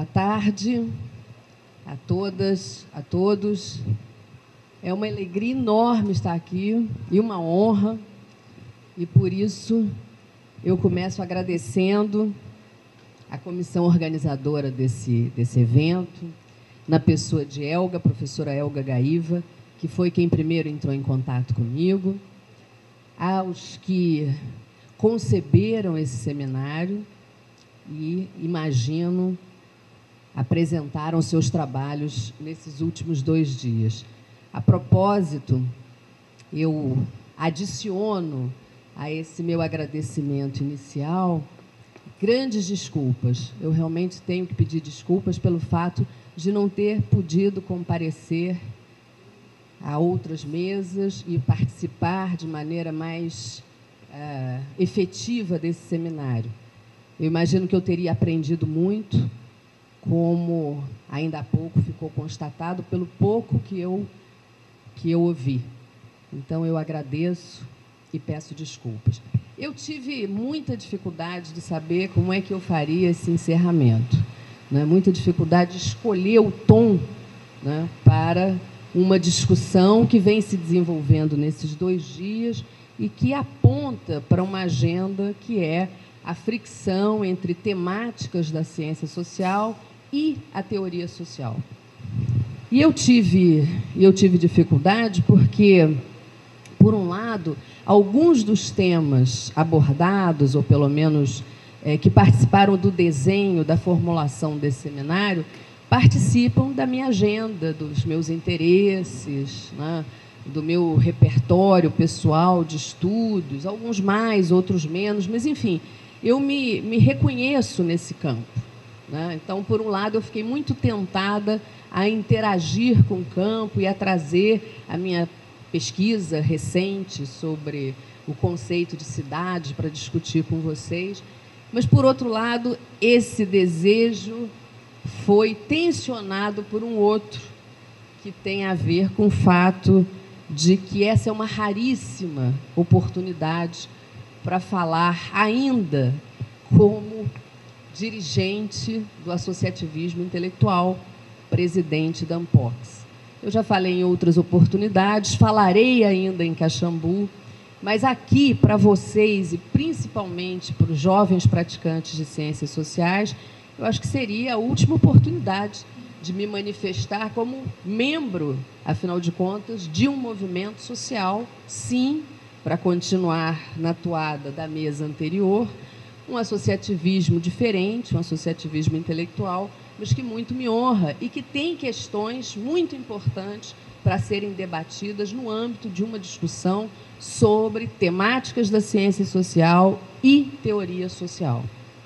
tarde a todas, a todos. É uma alegria enorme estar aqui e uma honra, e por isso eu começo agradecendo a comissão organizadora desse evento, na pessoa de Elga, professora Elga Gaiva, que foi quem primeiro entrou em contato comigo, aos que conceberam esse seminário e, imagino, apresentaram seus trabalhos nesses últimos 2 dias. A propósito, eu adiciono a esse meu agradecimento inicial grandes desculpas. Eu realmente tenho que pedir desculpas pelo fato de não ter podido comparecer a outras mesas e participar de maneira mais efetiva desse seminário. Eu imagino que eu teria aprendido muito, como ainda há pouco ficou constatado, pelo pouco que eu ouvi. Então, eu agradeço e peço desculpas. Eu tive muita dificuldade de saber como é que eu faria esse encerramento, né? Muita dificuldade de escolher o tom, né, para uma discussão que vem se desenvolvendo nesses 2 dias e que aponta para uma agenda que é a fricção entre temáticas da ciência social e a teoria social. E eu tive dificuldade porque, por um lado, alguns dos temas abordados, ou pelo menos que participaram do desenho, da formulação desse seminário, participam da minha agenda, dos meus interesses, né, do meu repertório pessoal de estudos, alguns mais, outros menos, mas, enfim, eu me reconheço nesse campo, né? Então, por um lado, eu fiquei muito tentada a interagir com o campo e a trazer a minha pesquisa recente sobre o conceito de cidade para discutir com vocês. Mas, por outro lado, esse desejo foi tensionado por um outro, que tem a ver com o fato de que essa é uma raríssima oportunidade para falar ainda como dirigente do associativismo intelectual, presidente da Ampox. Eu já falei em outras oportunidades, falarei ainda em Caxambu, mas aqui, para vocês, e principalmente para os jovens praticantes de ciências sociais, eu acho que seria a última oportunidade de me manifestar como membro, afinal de contas, de um movimento social, sim, para continuar na toada da mesa anterior, um associativismo diferente, um associativismo intelectual, mas que muito me honra e que tem questões muito importantes para serem debatidas no âmbito de uma discussão sobre temáticas da ciência social e teoria social.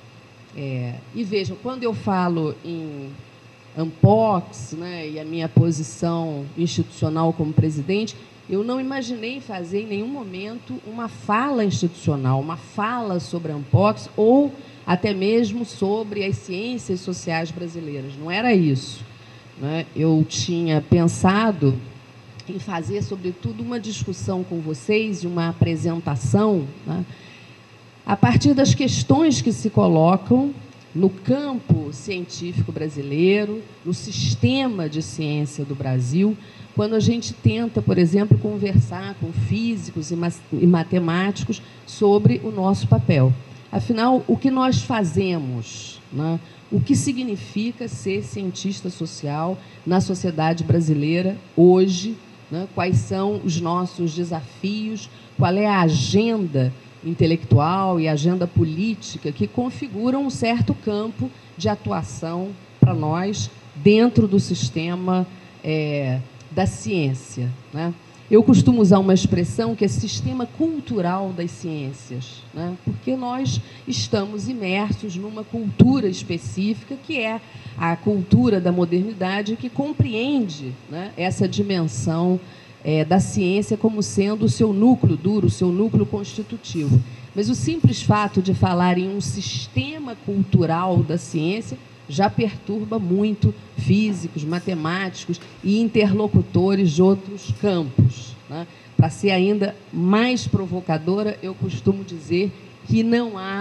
E vejam, quando eu falo em Ampox, né, e a minha posição institucional como presidente, eu não imaginei fazer em nenhum momento uma fala institucional, uma fala sobre a Ampox ou até mesmo sobre as ciências sociais brasileiras. Não era isso, né? Eu tinha pensado em fazer, sobretudo, uma discussão com vocês e uma apresentação, né, a partir das questões que se colocam no campo científico brasileiro, no sistema de ciência do Brasil, quando a gente tenta, por exemplo, conversar com físicos e matemáticos sobre o nosso papel. Afinal, o que nós fazemos, né? O que significa ser cientista social na sociedade brasileira hoje, né? Quais são os nossos desafios, qual é a agenda intelectual e agenda política que configuram um certo campo de atuação para nós dentro do sistema da ciência, né? Eu costumo usar uma expressão que é sistema cultural das ciências, né? Porque nós estamos imersos numa cultura específica, que é a cultura da modernidade, que compreende, né, essa dimensão da ciência como sendo o seu núcleo duro, o seu núcleo constitutivo. Mas o simples fato de falar em um sistema cultural da ciência já perturba muito físicos, matemáticos e interlocutores de outros campos, né? Para ser ainda mais provocadora, eu costumo dizer que não há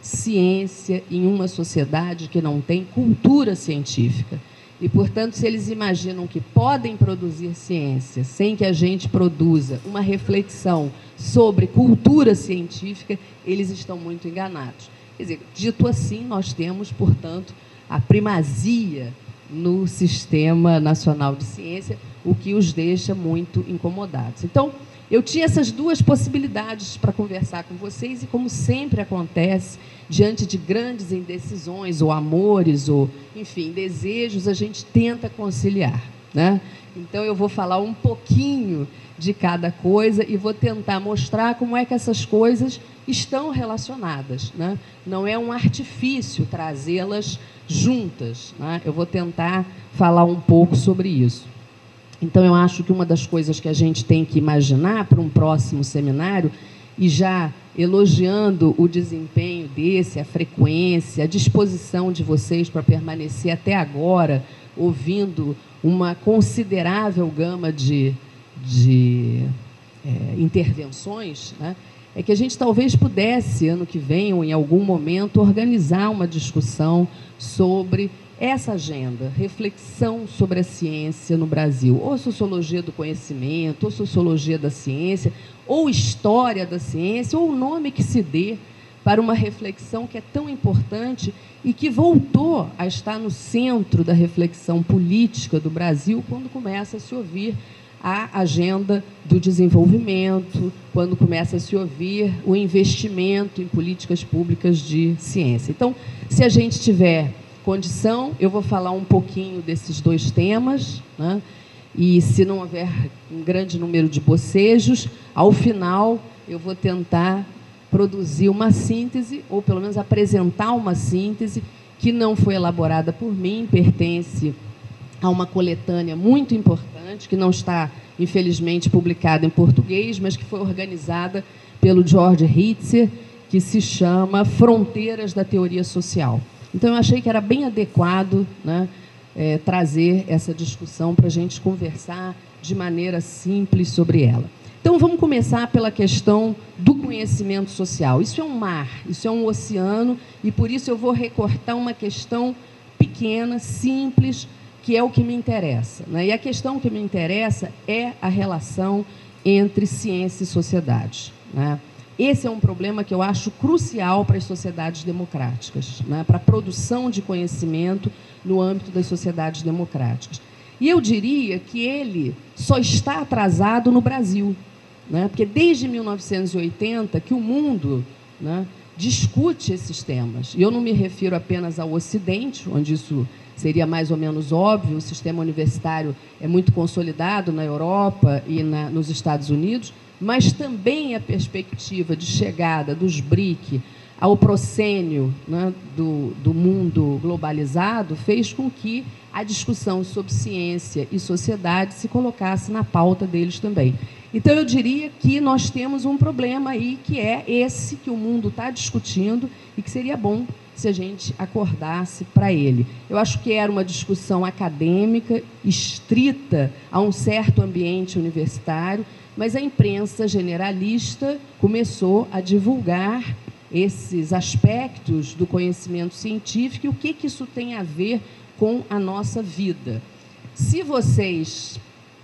ciência em uma sociedade que não tem cultura científica. E, portanto, se eles imaginam que podem produzir ciência sem que a gente produza uma reflexão sobre cultura científica, eles estão muito enganados. Quer dizer, dito assim, nós temos, portanto, a primazia no Sistema Nacional de Ciência, o que os deixa muito incomodados. Então, eu tinha essas duas possibilidades para conversar com vocês e, como sempre acontece, diante de grandes indecisões, ou amores, ou, enfim, desejos, a gente tenta conciliar, né? Então, eu vou falar um pouquinho de cada coisa e vou tentar mostrar como é que essas coisas estão relacionadas, né? Não é um artifício trazê-las juntas, né? Eu vou tentar falar um pouco sobre isso. Então, eu acho que uma das coisas que a gente tem que imaginar para um próximo seminário, e já elogiando o desempenho desse, a frequência, a disposição de vocês para permanecer até agora, ouvindo uma considerável gama de intervenções, né? É que a gente talvez pudesse, ano que vem, ou em algum momento, organizar uma discussão sobre essa agenda, reflexão sobre a ciência no Brasil, ou sociologia do conhecimento, ou sociologia da ciência, ou história da ciência, ou o nome que se dê para uma reflexão que é tão importante e que voltou a estar no centro da reflexão política do Brasil quando começa a se ouvir a agenda do desenvolvimento, quando começa a se ouvir o investimento em políticas públicas de ciência. Então, se a gente tiver condição, eu vou falar um pouquinho desses dois temas, né? E, se não houver um grande número de bocejos, ao final eu vou tentar produzir uma síntese, ou pelo menos apresentar uma síntese que não foi elaborada por mim, pertence a uma coletânea muito importante, que não está, infelizmente, publicada em português, mas que foi organizada pelo George Hitzer, que se chama Fronteiras da Teoria Social. Então, eu achei que era bem adequado, né, trazer essa discussão para a gente conversar de maneira simples sobre ela. Então, vamos começar pela questão do conhecimento social. Isso é um mar, isso é um oceano, e, por isso, eu vou recortar uma questão pequena, simples, que é o que me interessa, né? E a questão que me interessa é a relação entre ciência e sociedade, né? Esse é um problema que eu acho crucial para as sociedades democráticas, né? Para a produção de conhecimento no âmbito das sociedades democráticas. E eu diria que ele só está atrasado no Brasil, né? Porque desde 1980 que o mundo, né, discute esses temas. E eu não me refiro apenas ao Ocidente, onde isso seria mais ou menos óbvio, o sistema universitário é muito consolidado na Europa e nos Estados Unidos, mas também a perspectiva de chegada dos BRIC ao proscênio, né, do mundo globalizado fez com que a discussão sobre ciência e sociedade se colocasse na pauta deles também. Então, eu diria que nós temos um problema aí, que é esse que o mundo está discutindo e que seria bom se a gente acordasse para ele. Eu acho que era uma discussão acadêmica, estrita a um certo ambiente universitário, mas a imprensa generalista começou a divulgar esses aspectos do conhecimento científico e o que isso tem a ver com a nossa vida. Se vocês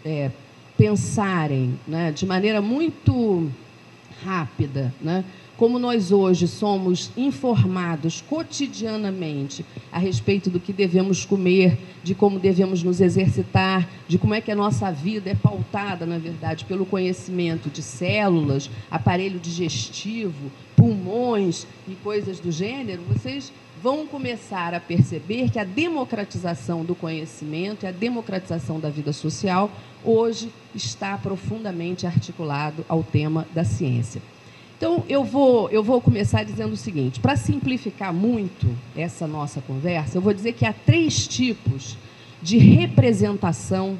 pensarem, né, de maneira muito rápida, né, como nós hoje somos informados cotidianamente a respeito do que devemos comer, de como devemos nos exercitar, de como é que a nossa vida é pautada, na verdade, pelo conhecimento de células, aparelho digestivo, pulmões e coisas do gênero, vocês vão começar a perceber que a democratização do conhecimento e a democratização da vida social hoje está profundamente articulado ao tema da ciência. Então, eu vou começar dizendo o seguinte: para simplificar muito essa nossa conversa, eu vou dizer que há 3 tipos de representação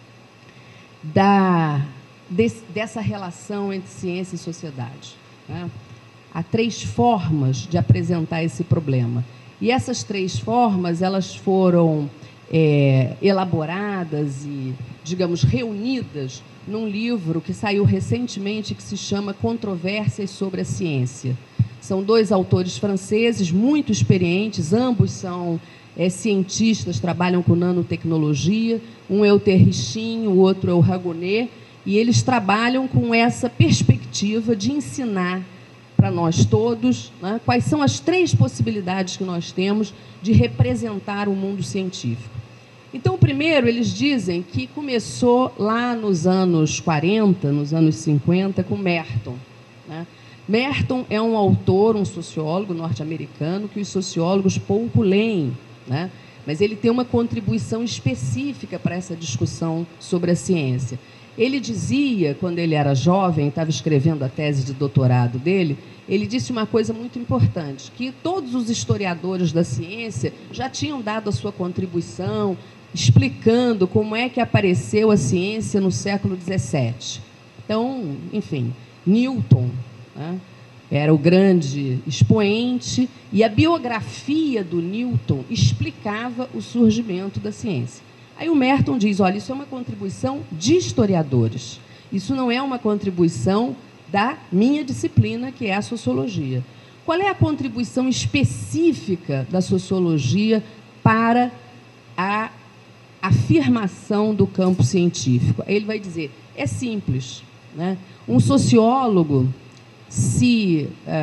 dessa relação entre ciência e sociedade, né? Há 3 formas de apresentar esse problema. E essas 3 formas, elas foram elaboradas e, digamos, reunidas num livro que saiu recentemente, que se chama Controvérsias sobre a Ciência, São dois autores franceses muito experientes, ambos são cientistas, trabalham com nanotecnologia. Um é o Terrichin, o outro é o Raguenet, e eles trabalham com essa perspectiva de ensinar para nós todos, né, quais são as 3 possibilidades que nós temos de representar o mundo científico. Então, primeiro, eles dizem que começou lá nos anos 40, nos anos 50, com Merton, né? Merton é um autor, um sociólogo norte-americano, que os sociólogos pouco leem, né? Mas ele tem uma contribuição específica para essa discussão sobre a ciência. Ele dizia, quando ele era jovem, estava escrevendo a tese de doutorado dele, ele disse uma coisa muito importante, que todos os historiadores da ciência já tinham dado a sua contribuição, explicando como é que apareceu a ciência no século XVII. Então, enfim, Newton, né, era o grande expoente, e a biografia do Newton explicava o surgimento da ciência. Aí o Merton diz, olha, isso é uma contribuição de historiadores, isso não é uma contribuição da minha disciplina, que é a sociologia. Qual é a contribuição específica da sociologia para a afirmação do campo científico? Aí ele vai dizer, é simples, né? Um sociólogo se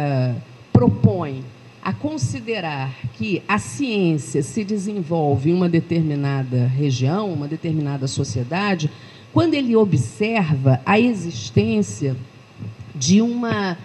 propõe a considerar que a ciência se desenvolve em uma determinada região, uma determinada sociedade, quando ele observa a existência de uma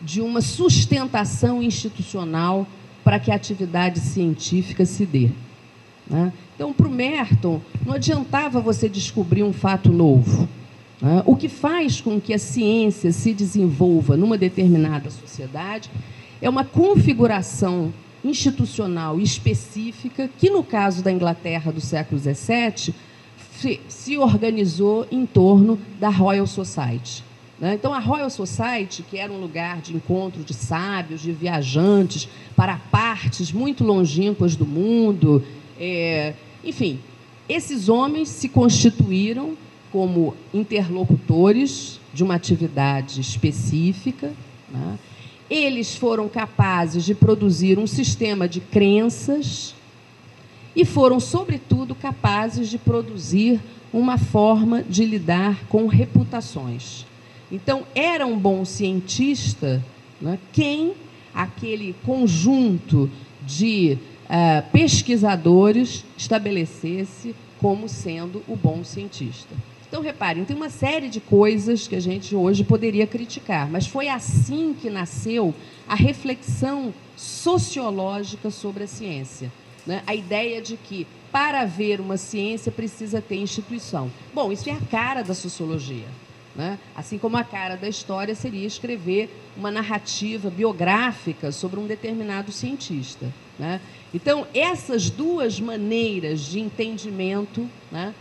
sustentação institucional para que a atividade científica se dê, né? Então, para o Merton, não adiantava você descobrir um fato novo, né? O que faz com que a ciência se desenvolva numa determinada sociedade é uma configuração institucional específica que, no caso da Inglaterra do século XVII, se organizou em torno da Royal Society. Então, a Royal Society, que era um lugar de encontro de sábios, de viajantes, para partes muito longínquas do mundo, enfim, esses homens se constituíram como interlocutores de uma atividade específica, né? Eles foram capazes de produzir um sistema de crenças e foram, sobretudo, capazes de produzir uma forma de lidar com reputações. Então, era um bom cientista, né, quem aquele conjunto de pesquisadores estabelecesse como sendo o bom cientista. Então, reparem, tem uma série de coisas que a gente hoje poderia criticar, mas foi assim que nasceu a reflexão sociológica sobre a ciência, né? A ideia de que, para haver uma ciência, precisa ter instituição. Bom, isso é a cara da sociologia, né? Assim como a cara da história seria escrever uma narrativa biográfica sobre um determinado cientista, né? Então, essas duas maneiras de entendimento, né,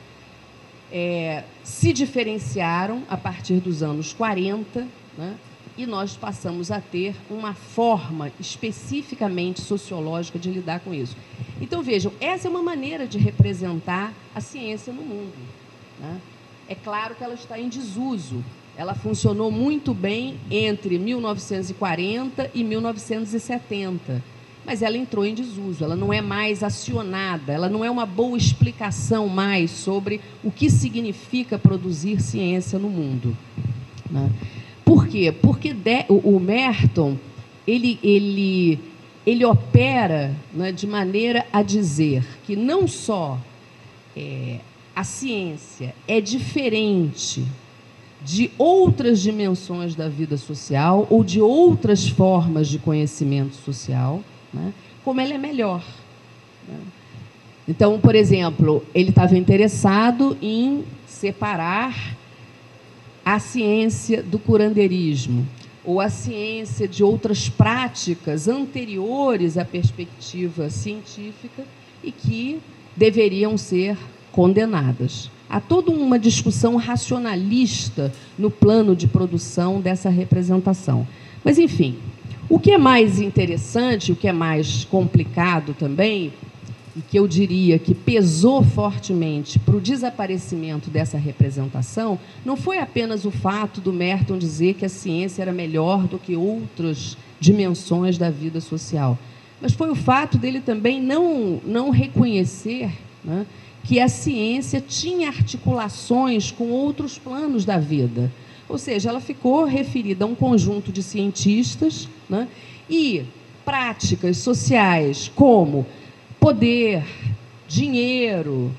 se diferenciaram a partir dos anos 40, né, e nós passamos a ter uma forma especificamente sociológica de lidar com isso. Então, vejam, essa é uma maneira de representar a ciência no mundo, né? É claro que ela está em desuso. Ela funcionou muito bem entre 1940 e 1970, mas ela entrou em desuso, ela não é mais acionada, ela não é uma boa explicação mais sobre o que significa produzir ciência no mundo, né? Por quê? Porque o Merton, ele opera, né, de maneira a dizer que não só a ciência é diferente de outras dimensões da vida social ou de outras formas de conhecimento social, né, como ela é melhor, né? Então, por exemplo, ele estava interessado em separar a ciência do curandeirismo ou a ciência de outras práticas anteriores à perspectiva científica e que deveriam ser condenadas. Há toda uma discussão racionalista no plano de produção dessa representação. Mas, enfim, o que é mais interessante, o que é mais complicado também, e que eu diria que pesou fortemente para o desaparecimento dessa representação, não foi apenas o fato do Merton dizer que a ciência era melhor do que outros dimensões da vida social. Mas foi o fato dele também não reconhecer, né, que a ciência tinha articulações com outros planos da vida. Ou seja, ela ficou referida a um conjunto de cientistas, né, e práticas sociais como poder, dinheiro,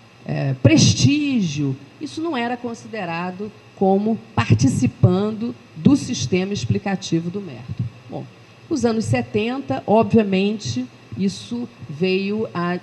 prestígio, isso não era considerado como participando do sistema explicativo do Merton. Bom, nos anos 70, obviamente, isso veio a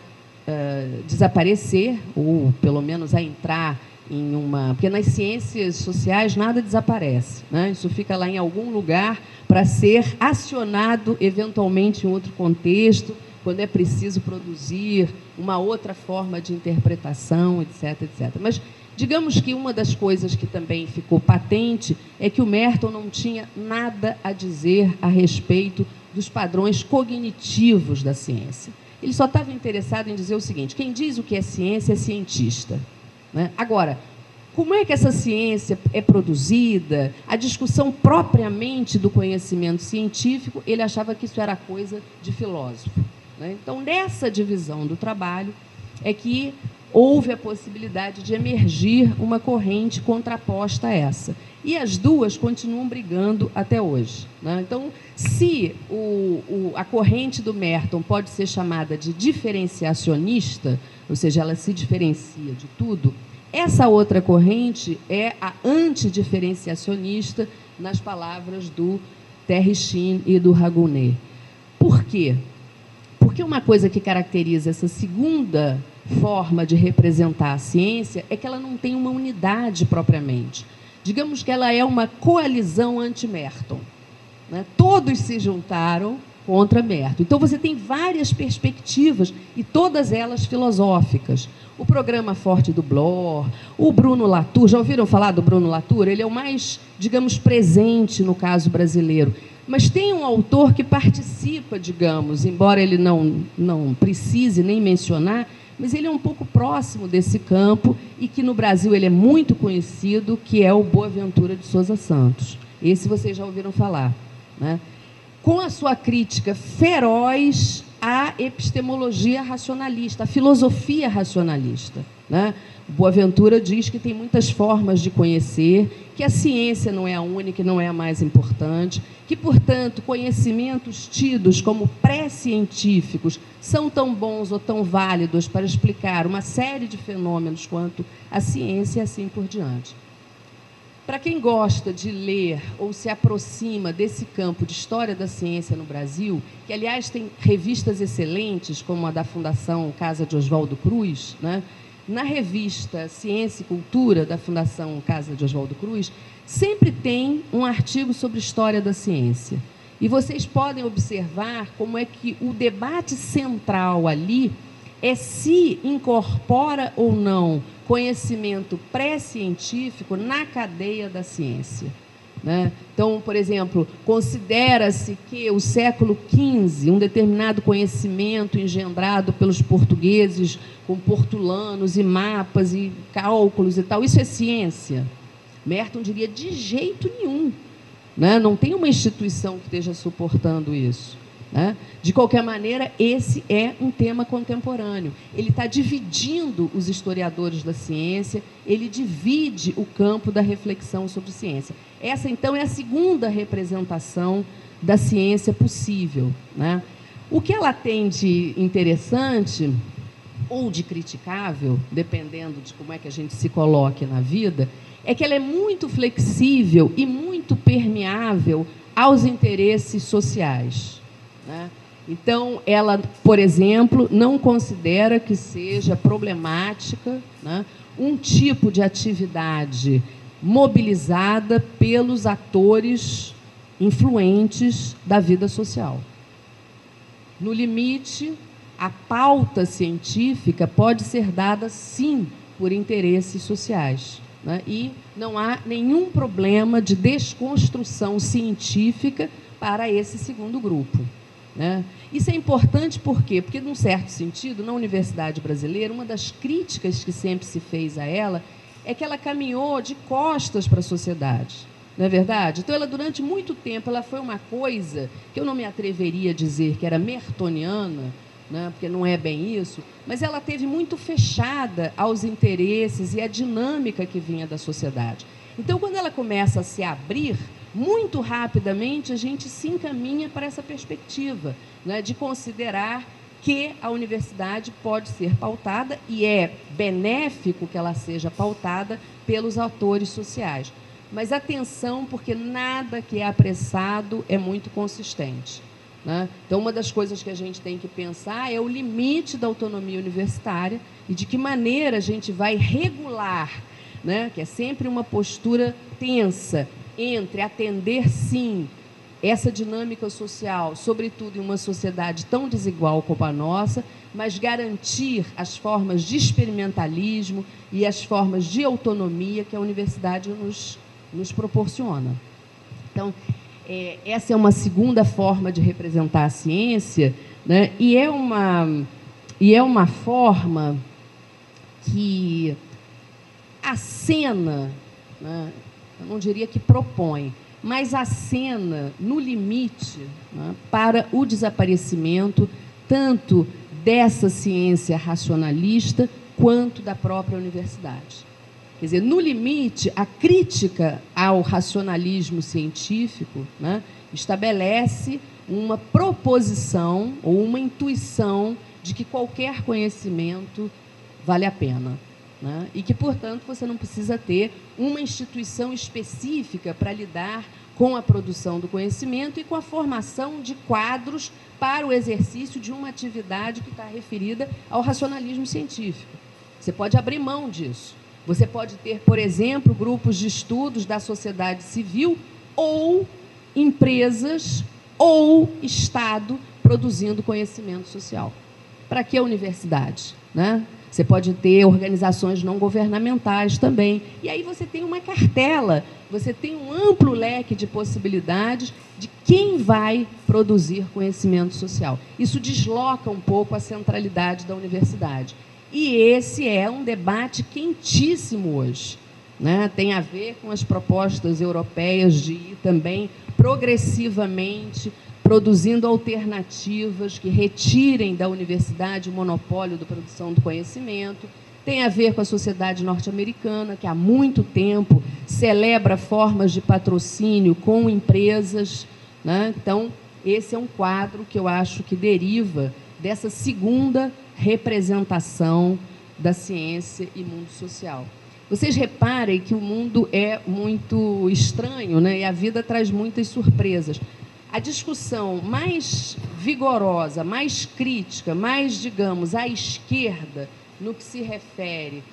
desaparecer, ou pelo menos a entrar em uma... Porque nas ciências sociais nada desaparece, né? Isso fica lá em algum lugar para ser acionado eventualmente em outro contexto, quando é preciso produzir uma outra forma de interpretação, etc, etc. Mas digamos que uma das coisas que também ficou patente é que o Merton não tinha nada a dizer a respeito dos padrões cognitivos da ciência. Ele só estava interessado em dizer o seguinte: quem diz o que é ciência é cientista, né? Agora, como é que essa ciência é produzida, a discussão propriamente do conhecimento científico, ele achava que isso era coisa de filósofo, né? Então, nessa divisão do trabalho é que houve a possibilidade de emergir uma corrente contraposta a essa. E as duas continuam brigando até hoje, né? Então, se a corrente do Merton pode ser chamada de diferenciacionista, ou seja, ela se diferencia de tudo, essa outra corrente é a antidiferenciacionista, nas palavras do Terry Sheen e do Raguenet. Por quê? Porque uma coisa que caracteriza essa segunda forma de representar a ciência é que ela não tem uma unidade propriamente. Digamos que ela é uma coalizão anti-Merton, né? Todos se juntaram contra Merton. Então, você tem várias perspectivas, e todas elas filosóficas. O programa forte do Bloor, o Bruno Latour, já ouviram falar do Bruno Latour? Ele é o mais, digamos, presente no caso brasileiro. Mas tem um autor que participa, digamos, embora ele não precise nem mencionar, mas ele é um pouco próximo desse campo e que no Brasil ele é muito conhecido, que é o Boaventura de Sousa Santos. Esse vocês já ouviram falar, né? Com a sua crítica feroz à epistemologia racionalista, à filosofia racionalista, né? Boaventura diz que tem muitas formas de conhecer, que a ciência não é a única e não é a mais importante, que, portanto, conhecimentos tidos como pré-científicos são tão bons ou tão válidos para explicar uma série de fenômenos quanto a ciência e assim por diante. Para quem gosta de ler ou se aproxima desse campo de história da ciência no Brasil, que, aliás, tem revistas excelentes, como a da Fundação Casa de Oswaldo Cruz, né? Na revista Ciência e Cultura, da Fundação Casa de Oswaldo Cruz, sempre tem um artigo sobre história da ciência. E vocês podem observar como é que o debate central ali é se incorpora ou não conhecimento pré-científico na cadeia da ciência, né? Então, por exemplo, considera-se que o século XV, um determinado conhecimento engendrado pelos portugueses com portulanos e mapas e cálculos e tal, isso é ciência? Merton diria de jeito nenhum, né? Não tem uma instituição que esteja suportando isso, né? De qualquer maneira, esse é um tema contemporâneo. Ele está dividindo os historiadores da ciência, ele divide o campo da reflexão sobre ciência. Essa, então, é a segunda representação da ciência possível, né? O que ela tem de interessante ou de criticável, dependendo de como é que a gente se coloque na vida, é que ela é muito flexível e muito permeável aos interesses sociais, né? Então, ela, por exemplo, não considera que seja problemática, né, um tipo de atividade mobilizada pelos atores influentes da vida social. No limite, a pauta científica pode ser dada, sim, por interesses sociais, né? E não há nenhum problema de desconstrução científica para esse segundo grupo, né? Isso é importante por quê? Porque, num certo sentido, na Universidade Brasileira, uma das críticas que sempre se fez a ela é que ela caminhou de costas para a sociedade, Não é verdade? Então, ela, durante muito tempo, ela foi uma coisa que eu não me atreveria a dizer que era mertoniana, né, porque não é bem isso, mas ela teve muito fechada aos interesses e à dinâmica que vinha da sociedade. Então, quando ela começa a se abrir, muito rapidamente a gente se encaminha para essa perspectiva, né, de considerar que a universidade pode ser pautada, e é benéfico que ela seja pautada pelos atores sociais. Mas atenção, porque nada que é apressado é muito consistente, né? Então, uma das coisas que a gente tem que pensar é o limite da autonomia universitária e de que maneira a gente vai regular, né, que é sempre uma postura tensa entre atender, sim, essa dinâmica social, sobretudo em uma sociedade tão desigual como a nossa, mas garantir as formas de experimentalismo e as formas de autonomia que a universidade nos proporciona. Então, essa é uma segunda forma de representar a ciência, né? E é uma forma que acena, né? Eu não diria que propõe, mas acena no limite, né, para o desaparecimento tanto dessa ciência racionalista quanto da própria universidade. Quer dizer, no limite, a crítica ao racionalismo científico, né, estabelece uma proposição ou uma intuição de que qualquer conhecimento vale a pena, né, e que, portanto, você não precisa ter uma instituição específica para lidar com a produção do conhecimento e com a formação de quadros para o exercício de uma atividade que está referida ao racionalismo científico. Você pode abrir mão disso. Você pode ter, por exemplo, grupos de estudos da sociedade civil ou empresas ou Estado produzindo conhecimento social. Para que a universidade, né? Você pode ter organizações não governamentais também. E aí você tem uma cartela, você tem um amplo leque de possibilidades de quem vai produzir conhecimento social. Isso desloca um pouco a centralidade da universidade. E esse é um debate quentíssimo hoje, né? Tem a ver com as propostas europeias de ir também progressivamente produzindo alternativas que retirem da universidade o monopólio da produção do conhecimento. Tem a ver com a sociedade norte-americana, que há muito tempo celebra formas de patrocínio com empresas, né? Então, esse é um quadro que eu acho que deriva dessa segunda representação da ciência e mundo social. Vocês reparem que o mundo é muito estranho, né? E a vida traz muitas surpresas. A discussão mais vigorosa, mais crítica, mais, digamos, à esquerda, no que se refere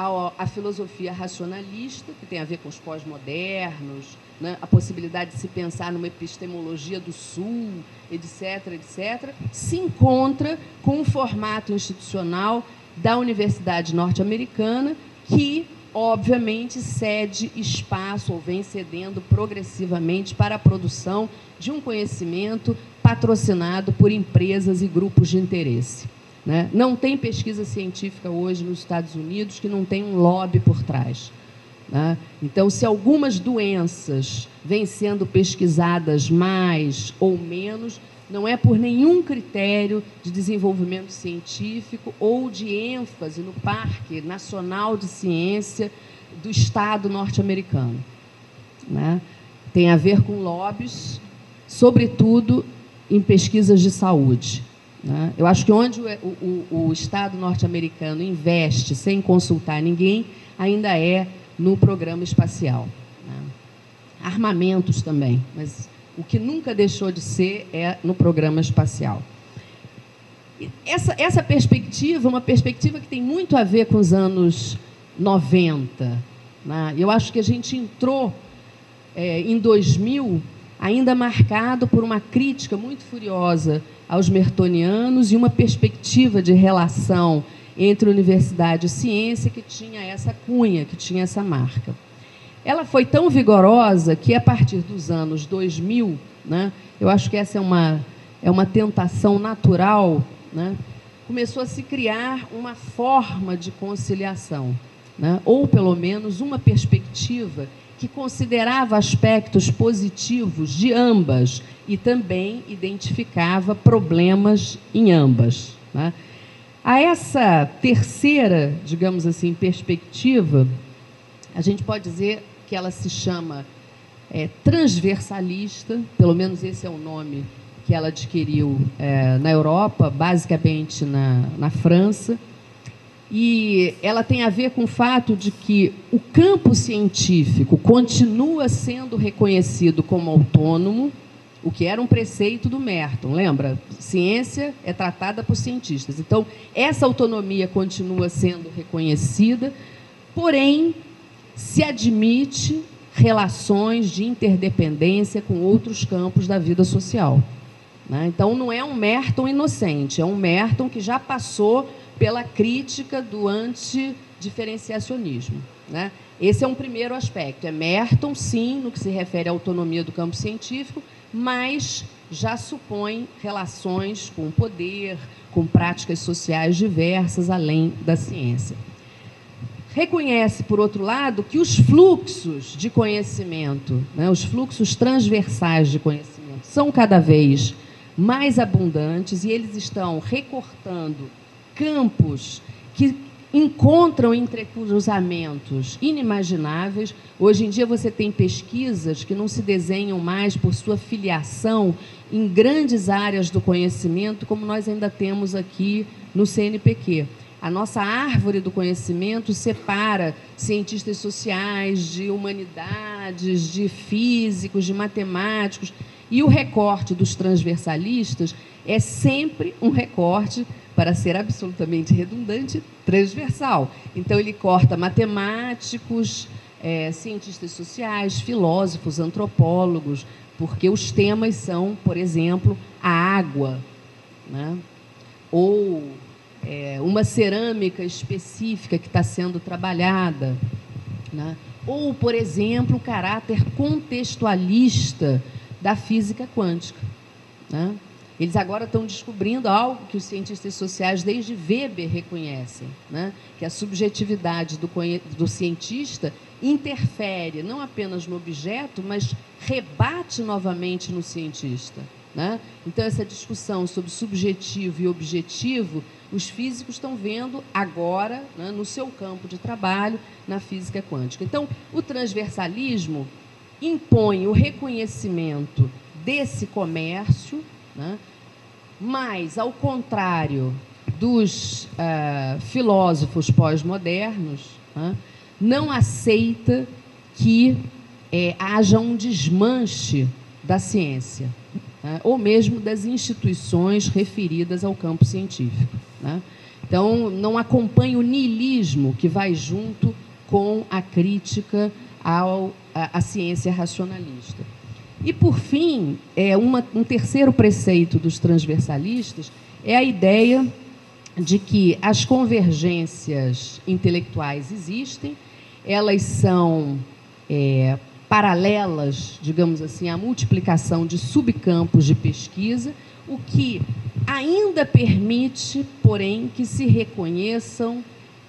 à filosofia racionalista, que tem a ver com os pós-modernos, né, a possibilidade de se pensar numa epistemologia do Sul, etc., etc., se encontra com o formato institucional da Universidade Norte-Americana, que, obviamente, cede espaço, ou vem cedendo progressivamente para a produção de um conhecimento patrocinado por empresas e grupos de interesse, né? Não tem pesquisa científica hoje nos Estados Unidos que não tem um lobby por trás, né? Então, se algumas doenças vêm sendo pesquisadas mais ou menos, não é por nenhum critério de desenvolvimento científico ou de ênfase no Parque Nacional de Ciência do Estado norte-americano, né? Tem a ver com lobbies, sobretudo em pesquisas de saúde, né? Eu acho que onde o Estado norte-americano investe sem consultar ninguém, ainda é no programa espacial, né? Armamentos também, mas o que nunca deixou de ser é no programa espacial. Essa perspectiva, uma perspectiva que tem muito a ver com os anos 90, né? Eu acho que a gente entrou em 2000 ainda marcado por uma crítica muito furiosa aos mertonianos e uma perspectiva de relação entre universidade e ciência que tinha essa cunha, que tinha essa marca. Ela foi tão vigorosa que, a partir dos anos 2000, né, eu acho que essa é uma tentação natural, né, começou a se criar uma forma de conciliação, né, ou, pelo menos, uma perspectiva que considerava aspectos positivos de ambas e também identificava problemas em ambas, né? A essa terceira, digamos assim, perspectiva, a gente pode dizer que ela se chama transversalista, pelo menos esse é o nome que ela adquiriu na Europa, basicamente na França, e ela tem a ver com o fato de que o campo científico continua sendo reconhecido como autônomo, o que era um preceito do Merton, lembra? Ciência é tratada por cientistas. Então, essa autonomia continua sendo reconhecida, porém, se admite relações de interdependência com outros campos da vida social, né? Então, não é um Merton inocente, é um Merton que já passou pela crítica do antidiferenciacionismo, né? Esse é um primeiro aspecto. É Merton, sim, no que se refere à autonomia do campo científico, mas já supõe relações com o poder, com práticas sociais diversas, além da ciência. Reconhece, por outro lado, que os fluxos de conhecimento, né, os fluxos transversais de conhecimento, são cada vez mais abundantes e eles estão recortando campos que encontram entrecruzamentos inimagináveis. Hoje em dia você tem pesquisas que não se desenham mais por sua filiação em grandes áreas do conhecimento, como nós ainda temos aqui no CNPq. A nossa árvore do conhecimento separa cientistas sociais, de humanidades, de físicos, de matemáticos, e o recorte dos transversalistas é sempre um recorte, para ser absolutamente redundante, transversal. Então, ele corta matemáticos, cientistas sociais, filósofos, antropólogos, porque os temas são, por exemplo, a água, né? Ou uma cerâmica específica que está sendo trabalhada, né? Ou, por exemplo, o caráter contextualista da física quântica, né? Eles agora estão descobrindo algo que os cientistas sociais, desde Weber, reconhecem, né? Que a subjetividade do cientista interfere não apenas no objeto, mas rebate novamente no cientista, né? Então, essa discussão sobre subjetivo e objetivo, os físicos estão vendo agora, né, no seu campo de trabalho, na física quântica. Então, o transversalismo impõe o reconhecimento desse comércio, né? Mas, ao contrário dos filósofos pós-modernos, né, não aceita que haja um desmanche da ciência, né, ou mesmo das instituições referidas ao campo científico, né? Então, não acompanha o niilismo que vai junto com a crítica à ciência racionalista. E, por fim, um terceiro preceito dos transversalistas é a ideia de que as convergências intelectuais existem, elas são paralelas, digamos assim, à multiplicação de subcampos de pesquisa, o que ainda permite, porém, que se reconheçam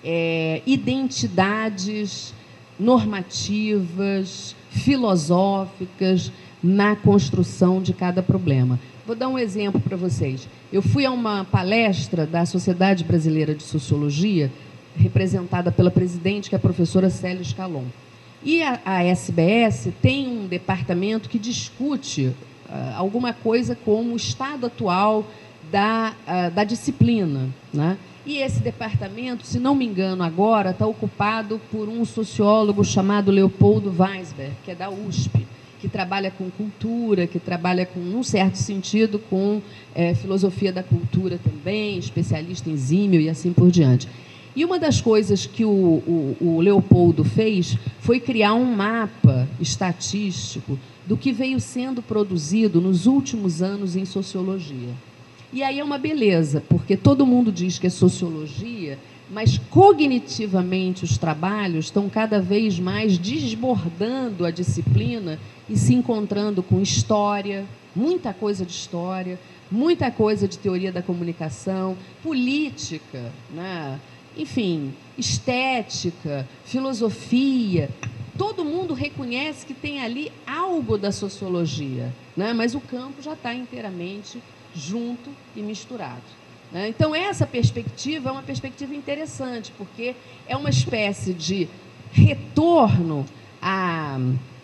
identidades normativas, filosóficas, na construção de cada problema. Vou dar um exemplo para vocês. Eu fui a uma palestra da Sociedade Brasileira de Sociologia, representada pela presidente, que é a professora Célia Scalon. E a SBS tem um departamento que discute alguma coisa como o estado atual da disciplina, né? E esse departamento, se não me engano agora, está ocupado por um sociólogo chamado Leopoldo Weisberg, que é da USP, que trabalha com cultura, que trabalha, num certo sentido, com filosofia da cultura também, especialista em Zímel e assim por diante. E uma das coisas que o Leopoldo fez foi criar um mapa estatístico do que veio sendo produzido nos últimos anos em sociologia. E aí é uma beleza, porque todo mundo diz que é sociologia, mas cognitivamente os trabalhos estão cada vez mais desbordando a disciplina e se encontrando com história, muita coisa de história, muita coisa de teoria da comunicação, política, né? Enfim, estética, filosofia, todo mundo reconhece que tem ali algo da sociologia, né? Mas o campo já está inteiramente junto e misturado, né? Então, essa perspectiva é uma perspectiva interessante, porque é uma espécie de retorno à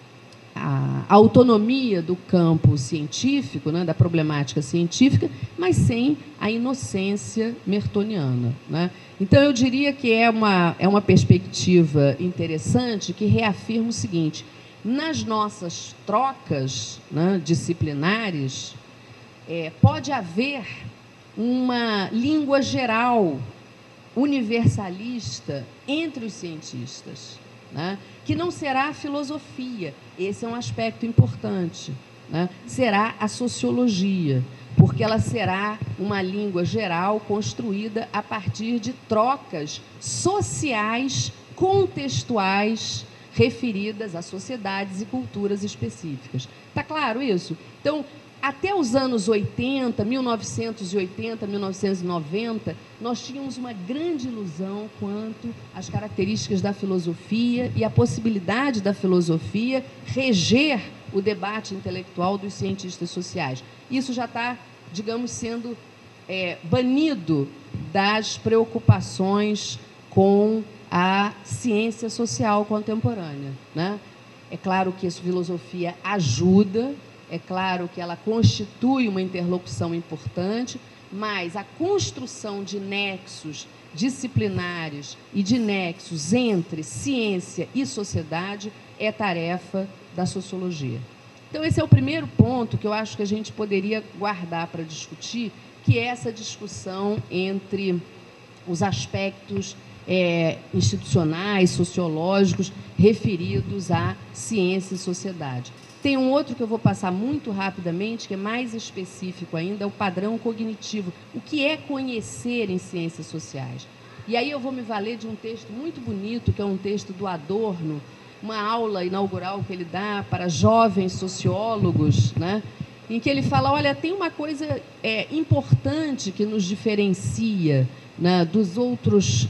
autonomia do campo científico, né, da problemática científica, mas sem a inocência mertoniana, né? Então, eu diria que é uma perspectiva interessante que reafirma o seguinte: nas nossas trocas, né, disciplinares, pode haver uma língua geral, universalista, entre os cientistas, né, que não será a filosofia. Esse é um aspecto importante, né? Será a sociologia, porque ela será uma língua geral construída a partir de trocas sociais, contextuais, referidas a sociedades e culturas específicas. Está claro isso? Então, até os anos 80, 1980, 1990, nós tínhamos uma grande ilusão quanto às características da filosofia e a possibilidade da filosofia reger o debate intelectual dos cientistas sociais. Isso já está, digamos, sendo banido das preocupações com a ciência social contemporânea, né? É claro que a filosofia ajuda, é claro que ela constitui uma interlocução importante, mas a construção de nexos disciplinares e de nexos entre ciência e sociedade é tarefa da sociologia. Então, esse é o primeiro ponto que eu acho que a gente poderia guardar para discutir, que é essa discussão entre os aspectos institucionais, sociológicos, referidos à ciência e sociedade. Tem um outro que eu vou passar muito rapidamente, que é mais específico ainda, é o padrão cognitivo. O que é conhecer em ciências sociais? E aí eu vou me valer de um texto muito bonito, que é um texto do Adorno, uma aula inaugural que ele dá para jovens sociólogos, né, em que ele fala, olha, tem uma coisa importante que nos diferencia, né, dos outros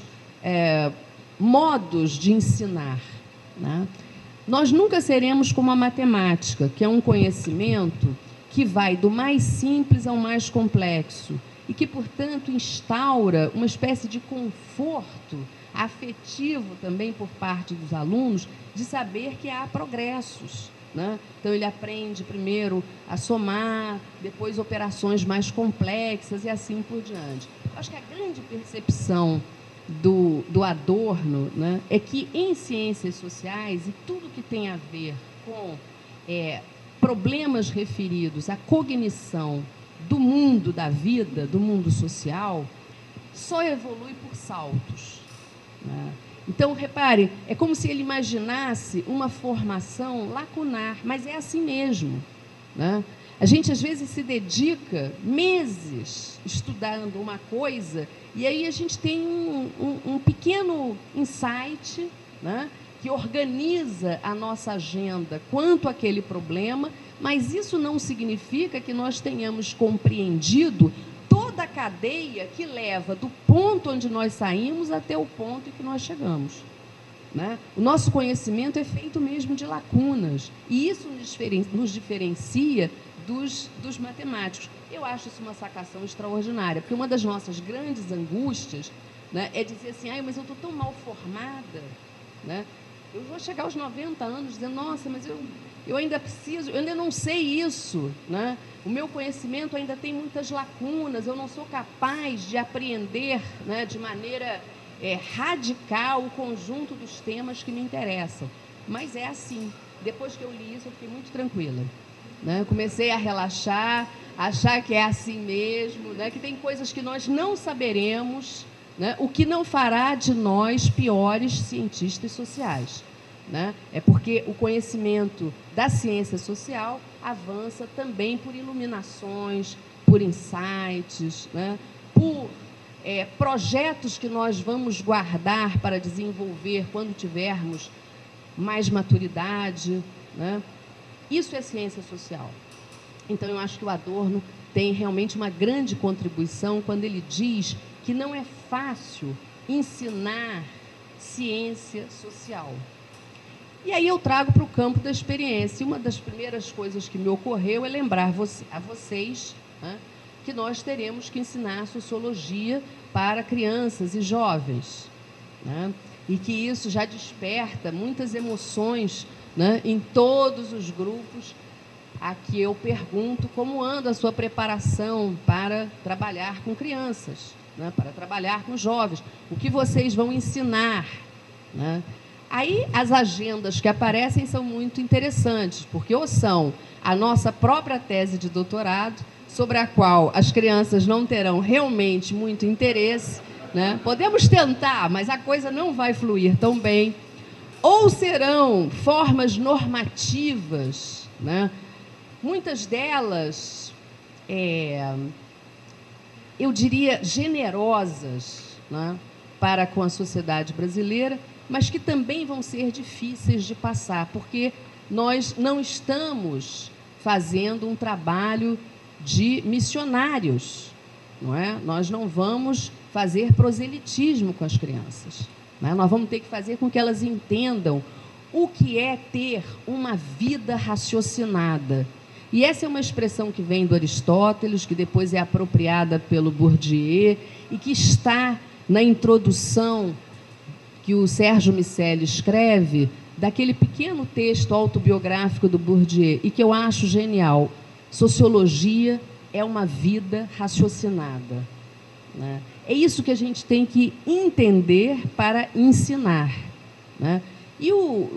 modos de ensinar, né? Nós nunca seremos como a matemática, que é um conhecimento que vai do mais simples ao mais complexo e que, portanto, instaura uma espécie de conforto afetivo também por parte dos alunos de saber que há progressos, né? Então, ele aprende primeiro a somar, depois operações mais complexas e assim por diante. Acho que a grande percepção do Adorno, né, é que em ciências sociais e tudo que tem a ver com problemas referidos à cognição do mundo da vida, do mundo social, só evolui por saltos, né? Então, repare, é como se ele imaginasse uma formação lacunar, mas é assim mesmo, né? A gente, às vezes, se dedica meses estudando uma coisa e aí a gente tem um pequeno insight, né, que organiza a nossa agenda quanto àquele problema, mas isso não significa que nós tenhamos compreendido toda a cadeia que leva do ponto onde nós saímos até o ponto em que nós chegamos, né? O nosso conhecimento é feito mesmo de lacunas e isso nos diferencia dos matemáticos. Eu acho isso uma sacação extraordinária, porque uma das nossas grandes angústias, né, é dizer assim, mas eu estou tão mal formada, né? Eu vou chegar aos 90 anos dizendo, nossa, mas eu ainda preciso, eu ainda não sei isso, né? O meu conhecimento ainda tem muitas lacunas, eu não sou capaz de apreender, né, de maneira radical o conjunto dos temas que me interessam. Mas é assim. Depois que eu li isso, eu fiquei muito tranquila, né? Comecei a relaxar, achar que é assim mesmo, né? Que tem coisas que nós não saberemos, né? O que não fará de nós piores cientistas sociais, né? É porque o conhecimento da ciência social avança também por iluminações, por insights, né? Por projetos que nós vamos guardar para desenvolver quando tivermos mais maturidade, né? Isso é ciência social. Então, eu acho que o Adorno tem realmente uma grande contribuição quando ele diz que não é fácil ensinar ciência social. E aí eu trago para o campo da experiência. E uma das primeiras coisas que me ocorreu é lembrar a vocês, né, que nós teremos que ensinar sociologia para crianças e jovens, né, e que isso já desperta muitas emoções, né, em todos os grupos. Aqui eu pergunto como anda a sua preparação para trabalhar com crianças, né, para trabalhar com jovens. O que vocês vão ensinar, né? Aí as agendas que aparecem são muito interessantes, porque ou são a nossa própria tese de doutorado, sobre a qual as crianças não terão realmente muito interesse, né? Podemos tentar, mas a coisa não vai fluir tão bem. Ou serão formas normativas, né? Muitas delas, eu diria, generosas, né, para com a sociedade brasileira, mas que também vão ser difíceis de passar, porque nós não estamos fazendo um trabalho de missionários, não é? Nós não vamos fazer proselitismo com as crianças, né? Nós vamos ter que fazer com que elas entendam o que é ter uma vida raciocinada. E essa é uma expressão que vem do Aristóteles, que depois é apropriada pelo Bourdieu e que está na introdução que o Sérgio Miceli escreve daquele pequeno texto autobiográfico do Bourdieu e que eu acho genial. Sociologia é uma vida raciocinada, né? É isso que a gente tem que entender para ensinar, né? E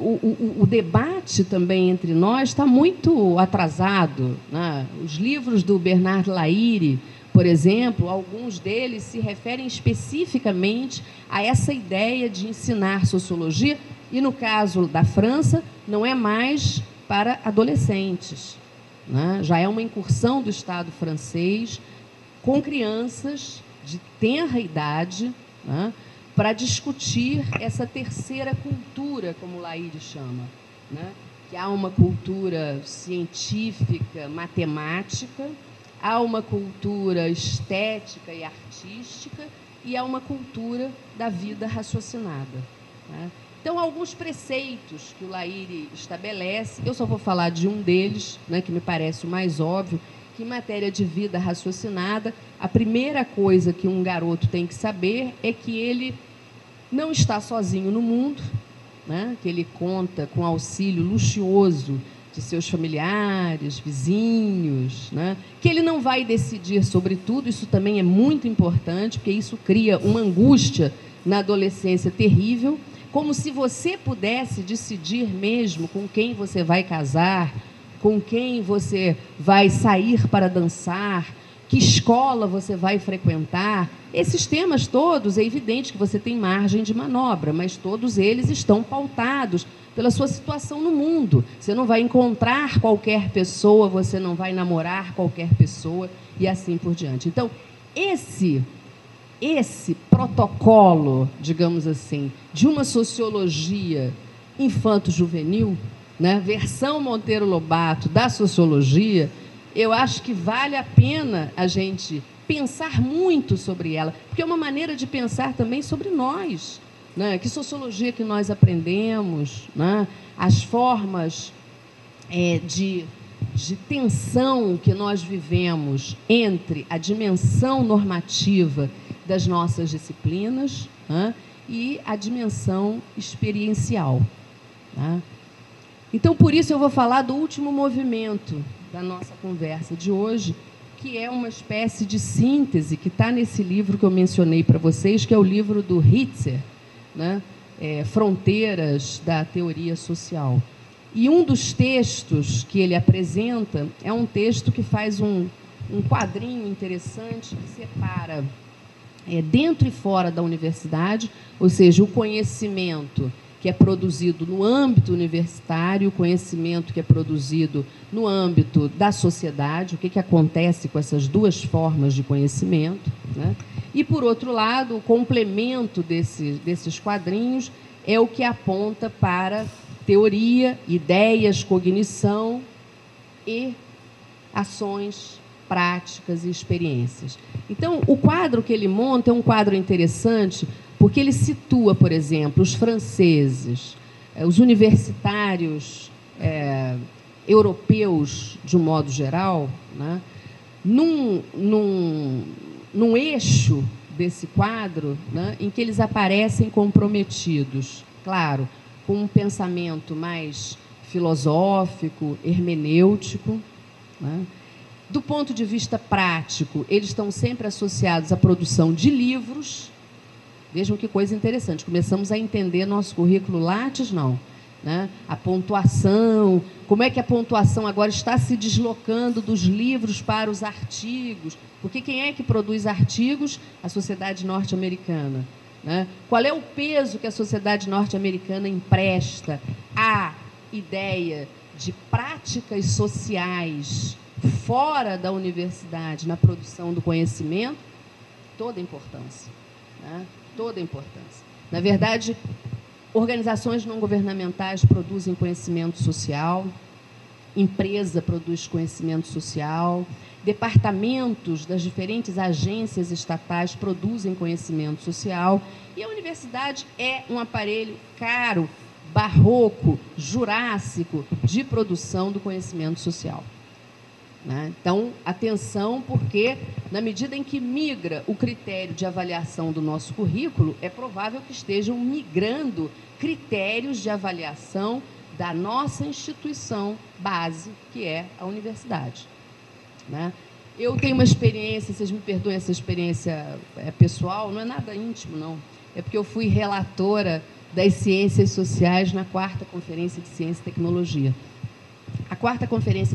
o debate também entre nós está muito atrasado, né? Os livros do Bernard Lahire, por exemplo, alguns deles se referem especificamente a essa ideia de ensinar sociologia, e no caso da França, não é mais para adolescentes, né? Já é uma incursão do Estado francês com crianças de tenra idade, né, para discutir essa terceira cultura, como Lahire chama, né? Que há uma cultura científica, matemática, há uma cultura estética e artística e há uma cultura da vida raciocinada, né? Então, alguns preceitos que o Lahire estabelece, eu só vou falar de um deles, né, que me parece o mais óbvio, que em matéria de vida raciocinada, a primeira coisa que um garoto tem que saber é que ele não está sozinho no mundo, né, que ele conta com auxílio luxuoso de seus familiares, vizinhos, né, que ele não vai decidir sobre tudo. Isso também é muito importante, porque isso cria uma angústia na adolescência terrível, como se você pudesse decidir mesmo com quem você vai casar, com quem você vai sair para dançar, que escola você vai frequentar. Esses temas todos, é evidente que você tem margem de manobra, mas todos eles estão pautados pela sua situação no mundo. Você não vai encontrar qualquer pessoa, você não vai namorar qualquer pessoa e assim por diante. Então, esse protocolo, digamos assim, de uma sociologia infanto-juvenil, né, versão Monteiro Lobato da sociologia, eu acho que vale a pena a gente pensar muito sobre ela, porque é uma maneira de pensar também sobre nós, né? Que sociologia que nós aprendemos, né? As formas de tensão que nós vivemos entre a dimensão normativa das nossas disciplinas, né, e a dimensão experiencial, né? Então, por isso, eu vou falar do último movimento da nossa conversa de hoje, que é uma espécie de síntese que está nesse livro que eu mencionei para vocês, que é o livro do Hitzer, né, Fronteiras da Teoria Social. E um dos textos que ele apresenta é um texto que faz um quadrinho interessante que separa dentro e fora da universidade, ou seja, o conhecimento que é produzido no âmbito universitário, o conhecimento que é produzido no âmbito da sociedade, o que acontece com essas duas formas de conhecimento, né? E, por outro lado, o complemento desses quadrinhos é o que aponta para teoria, ideias, cognição e ações práticas e experiências. Então, o quadro que ele monta é um quadro interessante, porque ele situa, por exemplo, os franceses os universitários europeus, de um modo geral, né, num eixo desse quadro, né, em que eles aparecem comprometidos, claro, com um pensamento mais filosófico, hermenêutico, né. Do ponto de vista prático, eles estão sempre associados à produção de livros. Vejam que coisa interessante, começamos a entender nosso currículo Lattes, não, né? A pontuação, como é que a pontuação agora está se deslocando dos livros para os artigos, porque quem é que produz artigos? A sociedade norte-americana, né? Qual é o peso que a sociedade norte-americana empresta à ideia de práticas sociais fora da universidade na produção do conhecimento? Toda a importância, né? Toda a importância. Na verdade, organizações não governamentais produzem conhecimento social, empresa produz conhecimento social, departamentos das diferentes agências estatais produzem conhecimento social, e a universidade é um aparelho caro, barroco, jurássico de produção do conhecimento social, né? Então, atenção, porque, na medida em que migra o critério de avaliação do nosso currículo, é provável que estejam migrando critérios de avaliação da nossa instituição base, que é a universidade, né? Eu tenho uma experiência, vocês me perdoem essa experiência pessoal, não é nada íntimo, não. É porque eu fui relatora das ciências sociais na 4ª Conferência de Ciência e Tecnologia. A 4ª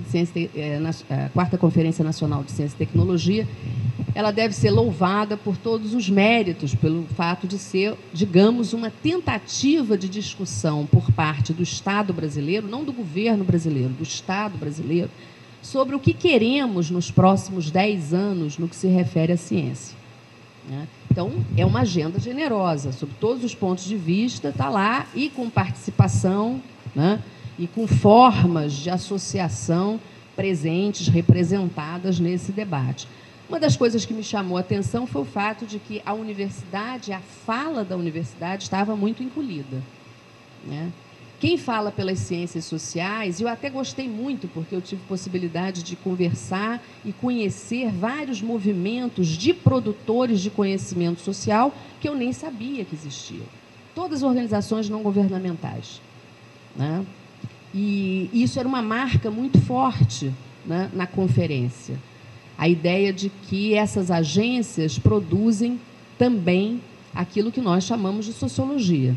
Conferência Nacional de Ciência e Tecnologia, ela deve ser louvada por todos os méritos, pelo fato de ser, digamos, uma tentativa de discussão por parte do Estado brasileiro, não do governo brasileiro, do Estado brasileiro, sobre o que queremos nos próximos 10 anos no que se refere à ciência, né? Então, é uma agenda generosa, sob todos os pontos de vista, está lá, e com participação, né, e com formas de associação presentes, representadas nesse debate. Uma das coisas que me chamou a atenção foi o fato de que a universidade, a fala da universidade estava muito encolhida, né? Quem fala pelas ciências sociais, eu até gostei muito, porque eu tive possibilidade de conversar e conhecer vários movimentos de produtores de conhecimento social que eu nem sabia que existiam. Todas as organizações não governamentais, né? E isso era uma marca muito forte, né, na conferência. A ideia de que essas agências produzem também aquilo que nós chamamos de sociologia.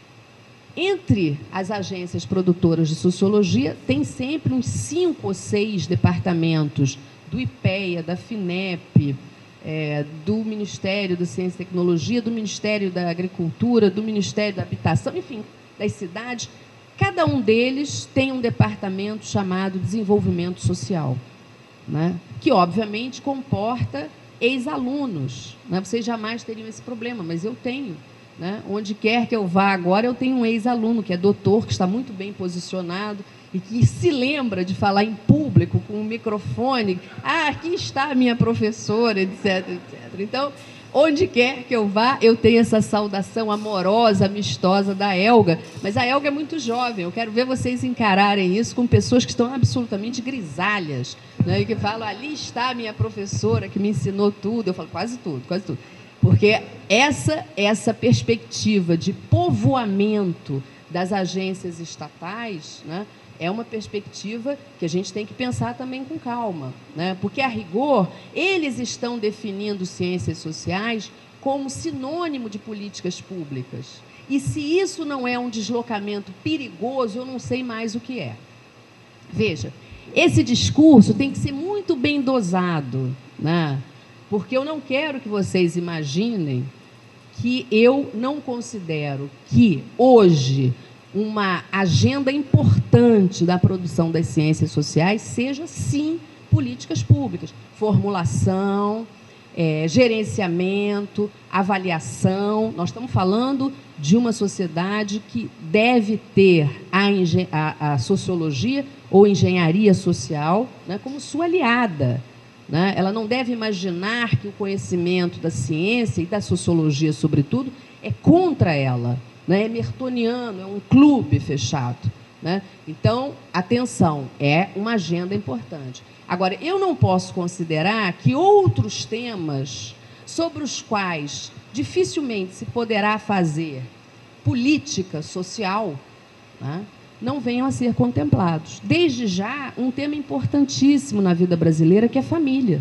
Entre as agências produtoras de sociologia, tem sempre uns 5 ou 6 departamentos do IPEA, da FINEP, do Ministério da Ciência e Tecnologia, do Ministério da Agricultura, do Ministério da Habitação, enfim, das cidades. Cada um deles tem um departamento chamado Desenvolvimento Social, né, que, obviamente, comporta ex-alunos, né? Vocês jamais teriam esse problema, mas eu tenho, né? Onde quer que eu vá agora, eu tenho um ex-aluno, que é doutor, que está muito bem posicionado e que se lembra de falar em público, com um microfone. Ah, aqui está a minha professora, etc, etc. Então, onde quer que eu vá, eu tenho essa saudação amorosa, amistosa da Elga. Mas a Elga é muito jovem, eu quero ver vocês encararem isso com pessoas que estão absolutamente grisalhas, né? E que falam, ali está a minha professora, que me ensinou tudo. Eu falo, quase tudo, quase tudo. Porque essa perspectiva de povoamento das agências estatais, né, é uma perspectiva que a gente tem que pensar também com calma, né? Porque, a rigor, eles estão definindo ciências sociais como sinônimo de políticas públicas. E se isso não é um deslocamento perigoso, eu não sei mais o que é. Veja, esse discurso tem que ser muito bem dosado, né? Porque eu não quero que vocês imaginem que eu não considero que, hoje, uma agenda importante da produção das ciências sociais seja, sim, políticas públicas. Formulação, gerenciamento, avaliação. Nós estamos falando de uma sociedade que deve ter a sociologia ou engenharia social, né, como sua aliada, né? Ela não deve imaginar que o conhecimento da ciência e da sociologia, sobretudo, é contra ela, é emertoniano, é um clube fechado. Né? Então, atenção, é uma agenda importante. Agora, eu não posso considerar que outros temas sobre os quais dificilmente se poderá fazer política social, né, não venham a ser contemplados. Desde já, um tema importantíssimo na vida brasileira, que é família.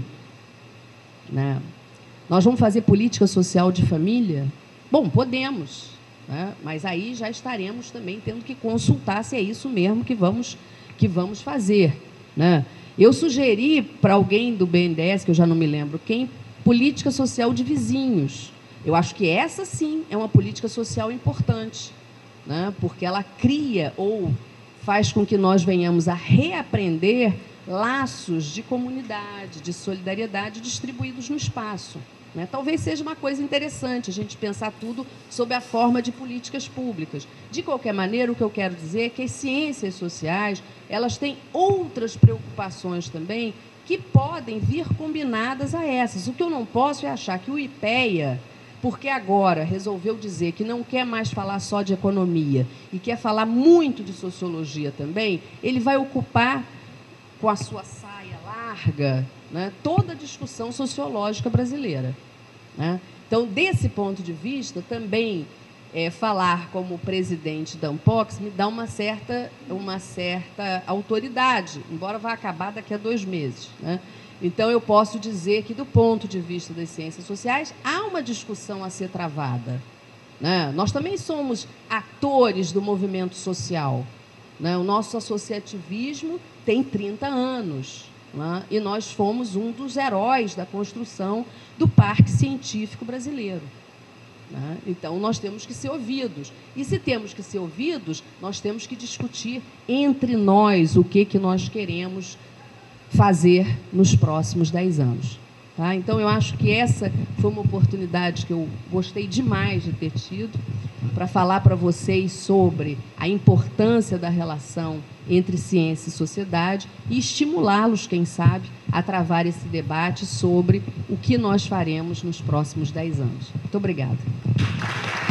Né? Nós vamos fazer política social de família? Bom, podemos, né? Mas aí já estaremos também tendo que consultar se é isso mesmo que vamos fazer. Né? Eu sugeri para alguém do BNDES, que eu já não me lembro quem, política social de vizinhos. Eu acho que essa, sim, é uma política social importante, né? Porque ela cria ou faz com que nós venhamos a reaprender laços de comunidade, de solidariedade distribuídos no espaço. Né? Talvez seja uma coisa interessante a gente pensar tudo sob a forma de políticas públicas. De qualquer maneira, o que eu quero dizer é que as ciências sociais, elas têm outras preocupações também que podem vir combinadas a essas. O que eu não posso é achar que o IPEA, porque agora resolveu dizer que não quer mais falar só de economia e quer falar muito de sociologia também, ele vai ocupar, com a sua saia larga, né, toda a discussão sociológica brasileira. Né? Então, desse ponto de vista, também falar como presidente da Ampox me dá uma certa autoridade, embora vá acabar daqui a 2 meses. Né? Então, eu posso dizer que, do ponto de vista das ciências sociais, há uma discussão a ser travada. Né? Nós também somos atores do movimento social. Né? O nosso associativismo tem 30 anos. Né? E nós fomos um dos heróis da construção do Parque Científico Brasileiro. Né? Então, nós temos que ser ouvidos. E, se temos que ser ouvidos, nós temos que discutir entre nós o que nós queremos fazer nos próximos 10 anos. Tá? Então, eu acho que essa foi uma oportunidade que eu gostei demais de ter tido para falar para vocês sobre a importância da relação entre ciência e sociedade e estimulá-los, quem sabe, a travar esse debate sobre o que nós faremos nos próximos 10 anos. Muito obrigada.